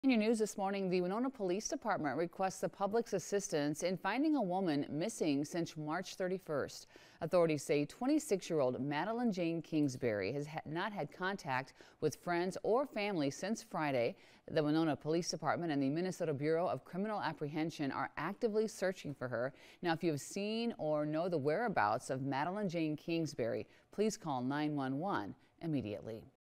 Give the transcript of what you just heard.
In your news this morning, the Winona Police Department requests the public's assistance in finding a woman missing since March 31st. Authorities say 26-year-old Madeline Jane Kingsbury has not had contact with friends or family since Friday. The Winona Police Department and the Minnesota Bureau of Criminal Apprehension are actively searching for her. Now, if you have seen or know the whereabouts of Madeline Jane Kingsbury, please call 911 immediately.